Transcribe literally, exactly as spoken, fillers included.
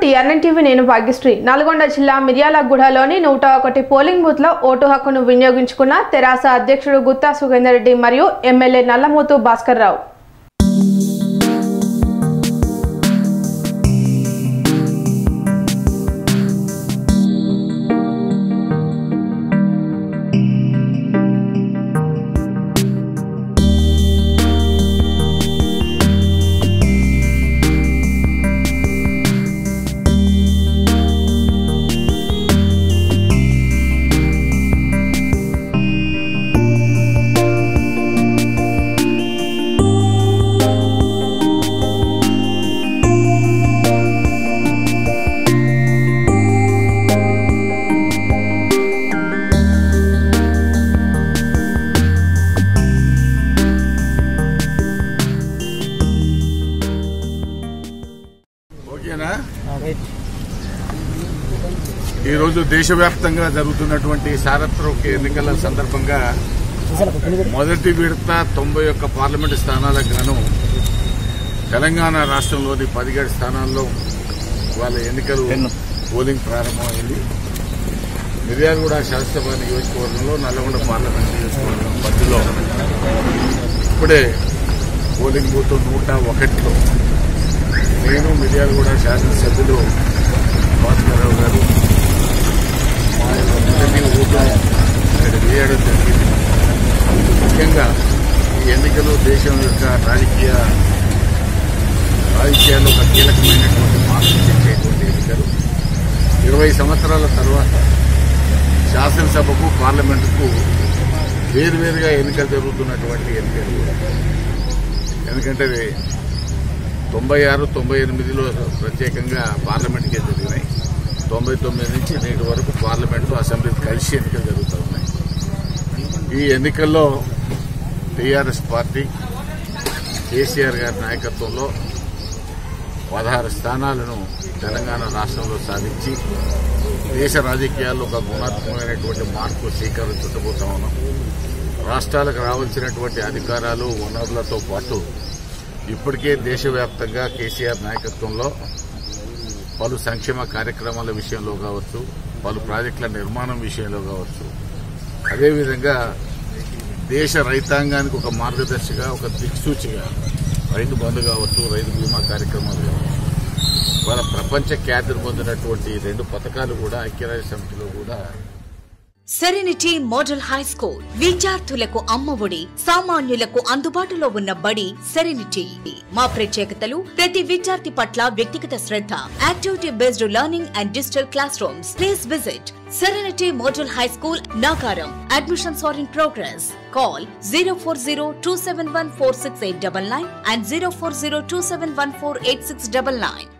To NN TV నేను భాగ్యశ్రీ. నల్గొండ జిల్లా మిర్యాలగూడలోని నూట ఒకటి పోలింగ్ బూత్ లో ఓటు హక్కును వినియోగించుకున్న తెరాస అధ్యక్షుడు గుత్తా సుఖేందర్ రెడ్డి మరియు ఎమ్మెల్యే నల్లమోతు భాస్కర్ రావు. ఈ రోజు దేశవ్యాప్తంగా జరుగుతున్నటువంటి సార్వత్రిక ఎన్నికల సందర్భంగా మొదటి విడత తొంభై ఒక్క పార్లమెంటు స్థానాలకు గాను తెలంగాణ రాష్ట్రంలోని పదిహేడు స్థానాల్లో వాళ్ళ ఎన్నికలు పోలింగ్ ప్రారంభమైంది. మిర్యాలగూడ శాసనసభ నియోజకవర్గంలో నల్లగొండ పార్లమెంట్ నియోజకవర్గం మధ్యలో ఇప్పుడే పోలింగ్ బూత్ నూట ఒకటిలో నేను మిర్యాలగూడ శాసనసభ్యులు భాస్కర్ రావు గారు మా యొక్క ఓటు ఇక్కడ వేయడం జరిగింది. ముఖ్యంగా ఈ ఎన్నికలు దేశం యొక్క రాజకీయ రాజకీయాల్లో ఒక కీలకమైనటువంటి మార్పు తెచ్చేటువంటి ఎన్నికలు. ఇరవై సంవత్సరాల తర్వాత శాసనసభకు పార్లమెంటుకు వేరువేరుగా ఎన్నికలు జరుగుతున్నటువంటి ఎన్నికలు కూడా. ఎందుకంటే తొంభై ఆరు తొంభై ఎనిమిదిలో ప్రత్యేకంగా పార్లమెంట్కే జరిగినాయి. తొంభై తొమ్మిది నుంచి నేటి వరకు పార్లమెంటు అసెంబ్లీ కలిసి ఎన్నికలు జరుగుతూ ఉన్నాయి. ఈ ఎన్నికల్లో టీఆర్ఎస్ పార్టీ కేసీఆర్ గారి నాయకత్వంలో పదహారు స్థానాలను తెలంగాణ రాష్ట్రంలో సాధించి దేశ రాజకీయాల్లో ఒక గుణాత్మకమైనటువంటి మార్పు శ్రీకారం చుట్టబోతా ఉన్నాం. రాష్ట్రాలకు రావాల్సినటువంటి అధికారాలు వనరులతో పాటు ఇప్పటికే దేశవ్యాప్తంగా కేసీఆర్ నాయకత్వంలో పలు సంక్షేమ కార్యక్రమాల విషయంలో కావచ్చు, పలు ప్రాజెక్టుల నిర్మాణం విషయంలో కావచ్చు, అదేవిధంగా దేశ రైతాంగానికి ఒక మార్గదర్శిగా ఒక దిక్సూచిగా రైతు బంధు కావచ్చు, రైతు బీమా కార్యక్రమాలు కావచ్చు, వాళ్ళ ప్రపంచ ఖ్యాతిని పొందినటువంటి రెండు పథకాలు కూడా ఐక్యరాజ్య సమితిలో కూడా. సెరెనిటీ మోడల్ హై స్కూల్ విద్యార్థులకు అమ్మఒడి, సామాన్యులకు అందుబాటులో ఉన్న బడి సెరెనిటీ. మా ప్రత్యేకతలు ప్రతి విద్యార్థి పట్ల వ్యక్తిగత శ్రద్ధ, activity based learning and digital classrooms. Please visit Serenity Model High School, Nagaram. Admissions are in progress. Call zero four zero two seven one four six eight nine nine and zero four zero two seven one four eight six nine nine.